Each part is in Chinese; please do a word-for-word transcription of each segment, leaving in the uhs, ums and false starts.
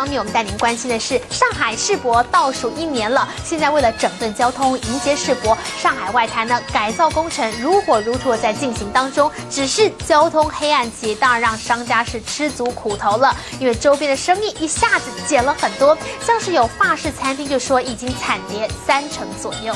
方面，我们带您关心的是，上海世博倒数一年了。现在为了整顿交通，迎接世博，上海外滩呢改造工程如火如荼的在进行当中。只是交通黑暗期，当然让商家是吃足苦头了，因为周边的生意一下子减了很多，像是有法式餐厅就说已经惨跌三成左右。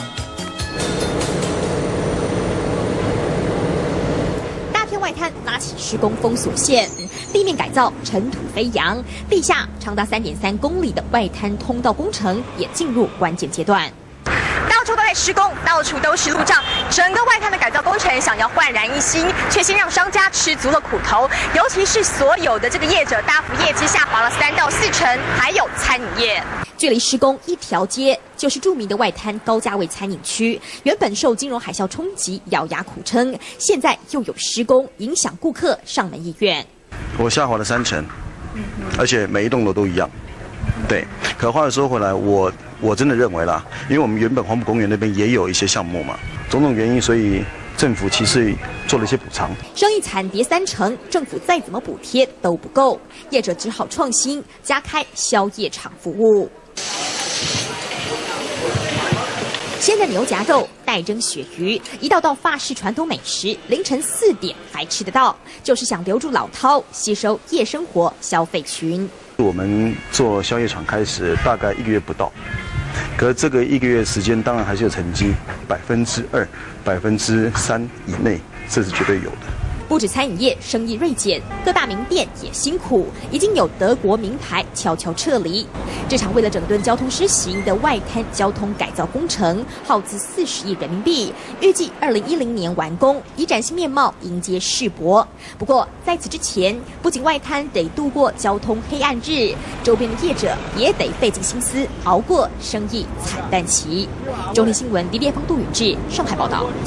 外滩拉起施工封锁线，地面改造尘土飞扬，地下长达三点三公里的外滩通道工程也进入关键阶段。 到处都在施工，到处都是路障，整个外滩的改造工程想要焕然一新，却先让商家吃足了苦头。尤其是所有的这个业者，大幅业绩下滑了三到四成，还有餐饮业。 距离施工一条街，就是著名的外滩高价位餐饮区。原本受金融海啸冲击，咬牙苦撑，现在又有施工，影响顾客上门意愿。 我下滑了三成，而且每一栋楼都一样。对，可话又说回来，我。 我真的认为啦，因为我们原本黄埔公园那边也有一些项目嘛，种种原因，所以政府其实做了一些补偿。 生意惨跌三成，政府再怎么补贴都不够，业者只好创新，加开宵夜场服务。鲜的牛夹肉、带蒸鳕鱼，一道道法式传统美食，凌晨四点还吃得到，就是想留住老饕，吸收夜生活消费群。 我们做宵夜场开始大概一个月不到，可是这个一个月时间当然还是有成绩，百分之二、百分之三以内，这是绝对有的。 不止餐饮业生意锐减，各大名店也辛苦，已经有德国名牌悄悄撤离。这场为了整顿交通施行的外滩交通改造工程，耗资四十亿人民币，预计二零一零年完工，以崭新面貌迎接世博。不过在此之前，不仅外滩得度过交通黑暗日，周边的业者也得费尽心思熬过生意惨淡期。中天新闻李烈峰、杜允志上海报道。